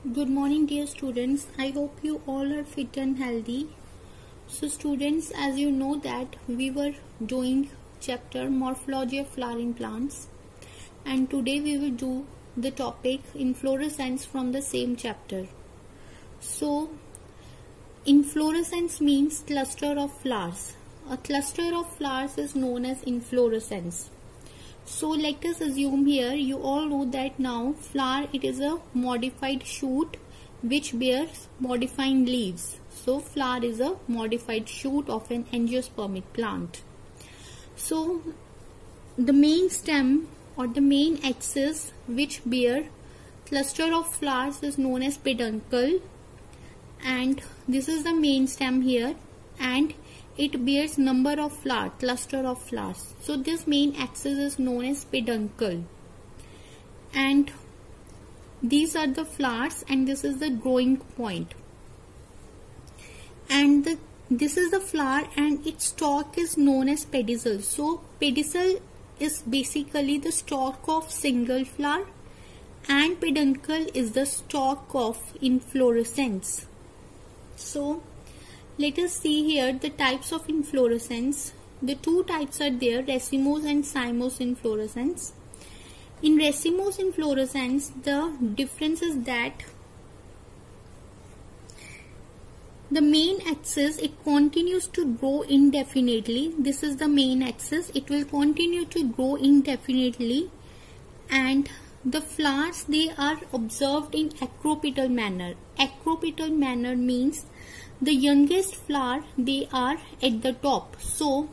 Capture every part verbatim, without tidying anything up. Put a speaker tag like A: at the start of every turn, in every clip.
A: Good morning, dear students. I hope you all are fit and healthy. So students, as you know that we were doing chapter Morphology of Flowering Plants, and today we will do the topic inflorescence from the same chapter. So inflorescence means cluster of flowers. A cluster of flowers is known as inflorescence. So let us assume here you all know that now flower, it is a modified shoot which bears modifying leaves. So flower is a modified shoot of an angiospermic plant. So the main stem or the main axis which bear cluster of flowers is known as peduncle, and this is the main stem here, and it bears number of flowers, cluster of flowers. So this main axis is known as peduncle, and these are the flowers, and this is the growing point, and the this is the flower, and its stalk is known as pedicel. So pedicel is basically the stalk of single flower, and peduncle is the stalk of inflorescence. So let us see here the types of inflorescence. The two types are there, racemose and cymose inflorescence. In racemose inflorescence, the difference is that the main axis, it continues to grow indefinitely. This is the main axis. It will continue to grow indefinitely, and the flowers, they are observed in acropetal manner. Acropetal manner means the youngest flower, they are at the top. So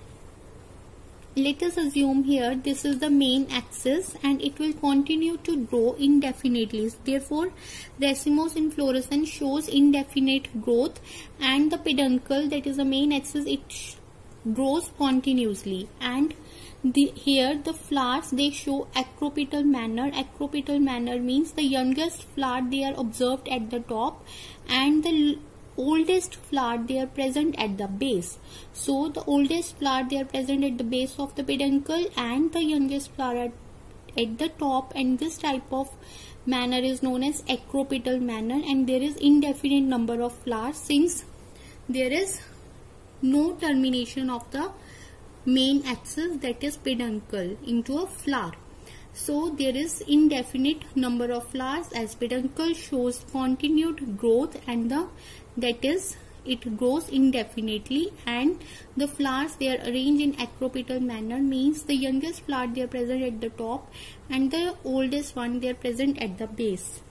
A: let us assume here this is the main axis, and it will continue to grow indefinitely. Therefore racemose inflorescence shows indefinite growth, and the peduncle, that is the main axis, it grows continuously. And the here the flowers, they show acropetal manner. Acropetal manner means the youngest flower, they are observed at the top, and the oldest flower, they are present at the base. So the oldest flower, they are present at the base of the peduncle, and the youngest flower at, at the top, and this type of manner is known as acropetal manner, and there is indefinite number of flowers since there is no termination of the main axis, that is peduncle, into a flower. So there is indefinite number of flowers, as peduncle shows continued growth, and the that is it grows indefinitely, and the flowers, they are arranged in acropetal manner, means the youngest flower, they are present at the top, and the oldest one, they are present at the base.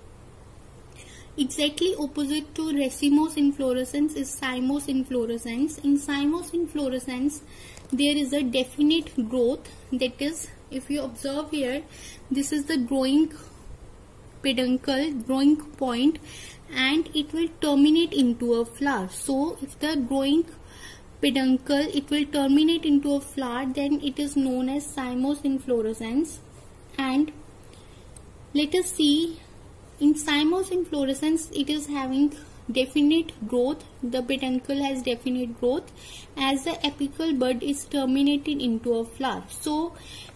A: Exactly opposite to racemose inflorescence is cymose inflorescence. In cymose inflorescence, there is a definite growth, that is, if you observe here, this is the growing peduncle, growing point, and it will terminate into a flower. So if the growing peduncle, it will terminate into a flower, then it is known as cymose inflorescence. And let us see, in cymose inflorescence, it is having definite growth. The peduncle has definite growth as the apical bud is terminated into a flower. So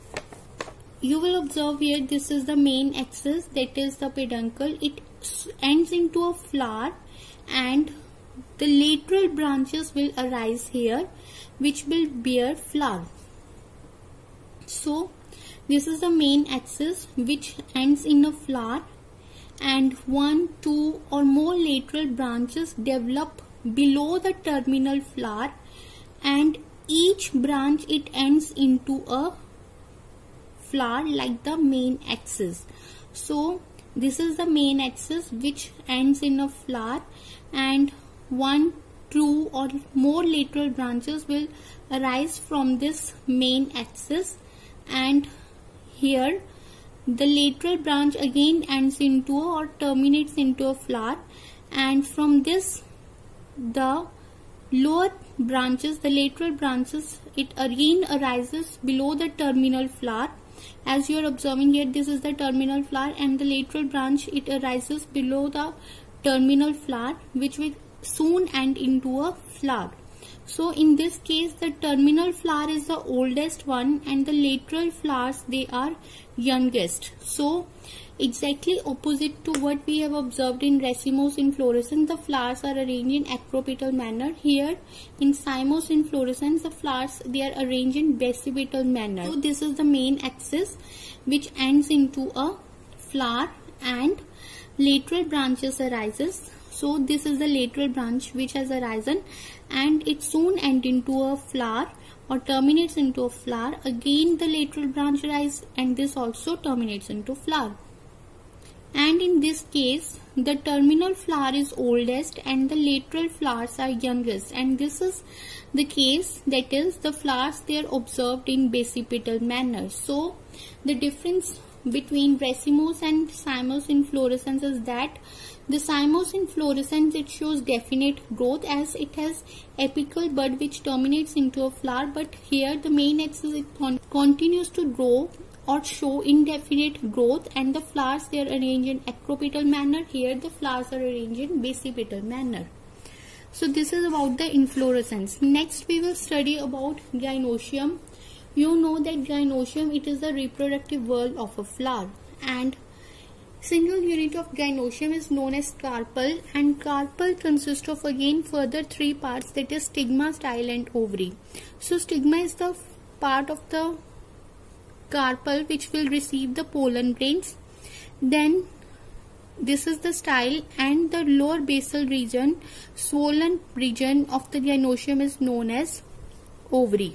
A: you will observe here, this is the main axis, that is the peduncle. It ends into a flower, and the lateral branches will arise here, which will bear flower. So this is the main axis which ends in a flower, and one, two or more lateral branches develop below the terminal flower, and each branch, it ends into a flower like the main axis. So this is the main axis which ends in a flower, and one, two or more lateral branches will arise from this main axis, and here the lateral branch again ends into or terminates into a flower, and from this the lower branches, the lateral branches, it again arises below the terminal flower. As you are observing here, this is the terminal flower, and the lateral branch, it arises below the terminal flower, which will soon end into a flower. So in this case, the terminal flower is the oldest one, and the lateral flowers, they are youngest. So Exactly opposite to what we have observed in racemose inflorescence, the flowers are arranged in acropetal manner. Here in cymose inflorescence, the flowers they are arranged in basipetal manner. So this is the main axis which ends into a flower and lateral branches arises. So this is the lateral branch which has arisen and it soon ends into a flower or terminates into a flower. Again the lateral branch arises and this also terminates into flower. And in this case the terminal flower is oldest and the lateral flowers are youngest, and this is the case, that is the flowers they are observed in basipetal manner. So the difference between racemose and cymose inflorescence is that the cymose inflorescence it shows definite growth as it has apical bud which terminates into a flower, but here the main axis it con continues to grow or show indefinite growth, and the flowers they are arranged in acropetal manner. Here the flowers are arranged in basipetal manner. So this is about the inflorescence. Next we will study about gynoecium. You know that gynoecium it is the reproductive whorl of a flower, and single unit of gynoecium is known as carpel, and carpel consists of again further three parts, that is stigma, style and ovary. So stigma is the part of the carpel which will receive the pollen grains. Then this is the style, and the lower basal region, swollen region of the gynoecium is known as ovary.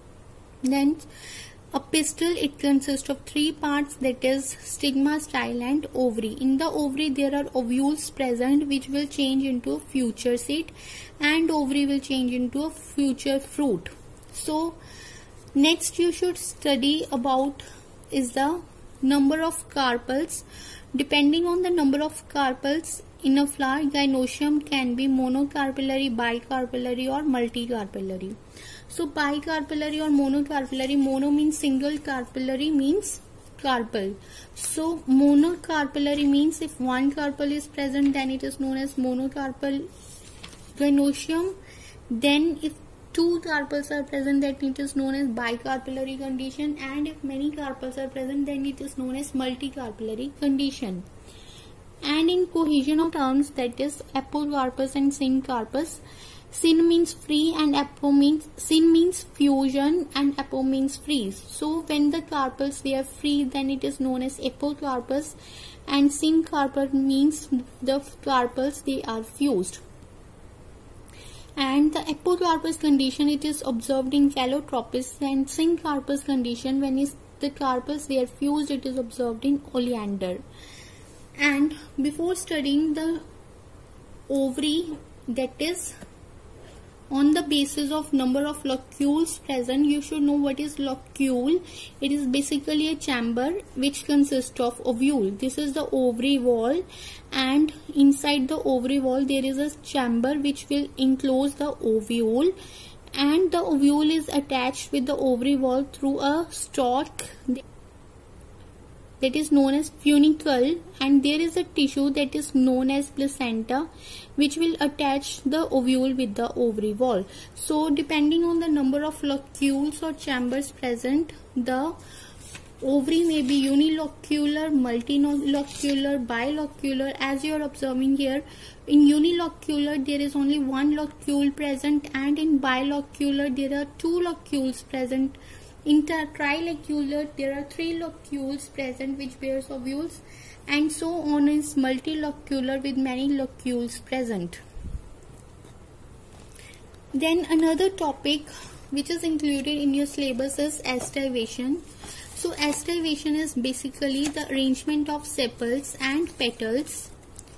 A: Then a pistil it consists of three parts, that is stigma, style and ovary. In the ovary there are ovules present which will change into a future seed, and ovary will change into a future fruit. So next you should study about is the number of carpels. Depending on the number of carpels in a flower, gynoecium can be monocarpellary, bicarpellary or multicarpellary. So bicarpellary or monocarpellary, mono means single, carpellary means carpel. So monocarpellary means if one carpel is present then it is known as monocarpal gynoecium. Then if two carpels are present then it is known as bicarpellary condition, and if many carpels are present then it is known as multicarpellary condition. And in cohesion of terms, that is apocarpus and syncarpus. Syn means free and apo means, syn means fusion and apo means free. So when the carpels they are free then it is known as apocarpus, and syncarpus means the carpels they are fused. And the apocarpus condition it is observed in Calotropis, and syncarpus condition when is the carpels they are fused it is observed in Oleander. And before studying the ovary, that is on the basis of number of locules present, you should know what is locule. It is basically a chamber which consists of ovule. This is the ovary wall, and inside the ovary wall there is a chamber which will enclose the ovule, and the ovule is attached with the ovary wall through a stalk that is known as funicle, and there is a tissue that is known as placenta which will attach the ovule with the ovary wall. So depending on the number of locules or chambers present, the ovary may be unilocular, multilocular, bilocular. As you are observing here, in unilocular there is only one locule present, and in bilocular there are two locules present. In trilocular there are three locules present which bears ovules, and so on is multilocular with many locules present. Then another topic which is included in your syllabus is estivation. So estivation is basically the arrangement of sepals and petals.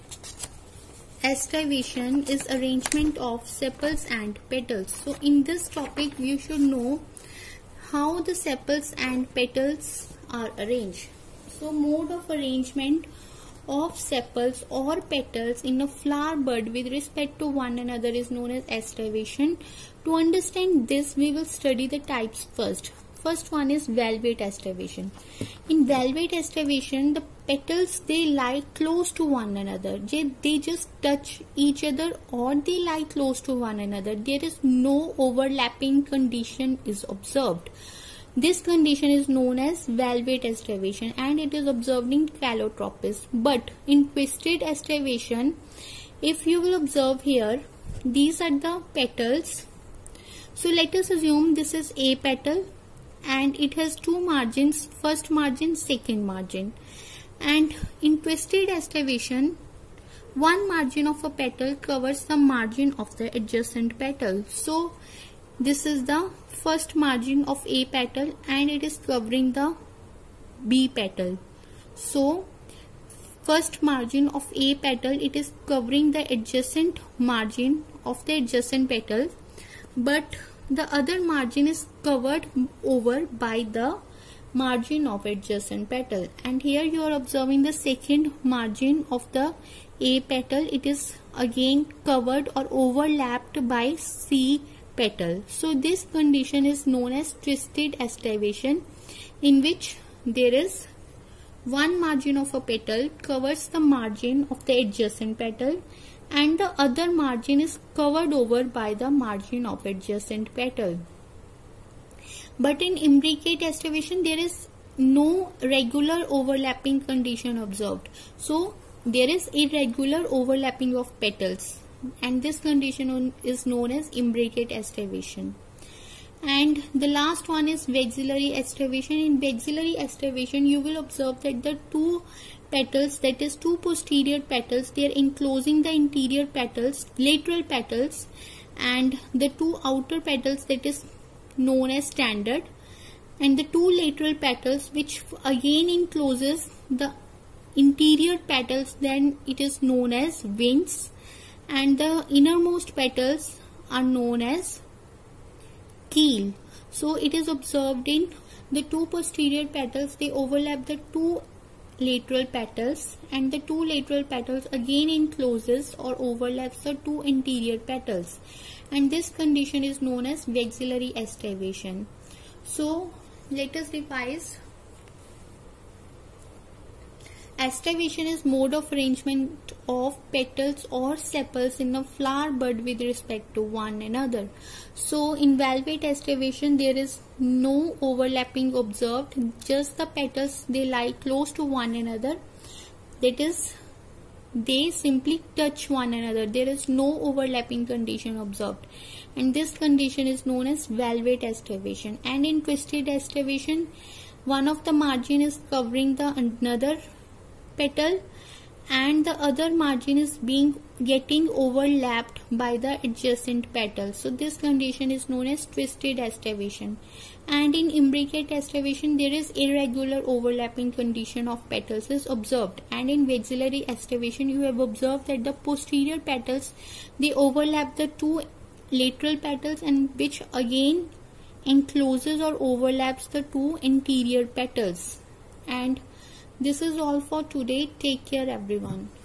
A: Estivation is arrangement of sepals and petals. So in this topic you should know how the sepals and petals are arranged. So mode of arrangement of sepals or petals in a flower bud with respect to one another is known as estivation. To understand this, we will study the types first. First one is valvate estivation. In valvate estivation, the petals they lie close to one another. They, they just touch each other or they lie close to one another. There is no overlapping condition is observed. This condition is known as valvate aestivation and it is observed in Calotropis. But in twisted aestivation, if you will observe here, these are the petals. So let us assume this is a petal and it has two margins, first margin, second margin. And in twisted aestivation, one margin of a petal covers the margin of the adjacent petal. So this is the first margin of A petal and it is covering the B petal. So first margin of A petal, it is covering the adjacent margin of the adjacent petal, but the other margin is covered over by the margin of adjacent petal. And here you are observing the second margin of the A petal, it is again covered or overlapped by C petal. So this condition is known as twisted aestivation, in which there is one margin of a petal covers the margin of the adjacent petal and the other margin is covered over by the margin of adjacent petal. But in imbricate aestivation, there is no regular overlapping condition observed. So there is irregular overlapping of petals, and this condition is known as imbricate aestivation. And the last one is vexillary aestivation. In vexillary aestivation, you will observe that the two petals, that is two posterior petals, they are enclosing the interior petals, lateral petals, and the two outer petals, that is known as standard, and the two lateral petals which again encloses the interior petals, then it is known as wings, and the innermost petals are known as keel. So it is observed in the two posterior petals, they overlap the two lateral petals, and the two lateral petals again encloses or overlaps the two interior petals, and this condition is known as vexillary aestivation. So let us revise. Aestivation is mode of arrangement of petals or sepals in a flower bud with respect to one another. So in valvate aestivation, there is no overlapping observed, just the petals, they lie close to one another, that is they simply touch one another, there is no overlapping condition observed, and this condition is known as valvate aestivation. And in twisted aestivation, one of the margin is covering the another petal and the other margin is being getting overlapped by the adjacent petal. So this condition is known as twisted aestivation. And in imbricate aestivation, there is irregular overlapping condition of petals is observed, and in vexillary aestivation you have observed that the posterior petals, they overlap the two lateral petals, and which again encloses or overlaps the two interior petals. And this is all for today. Take care everyone.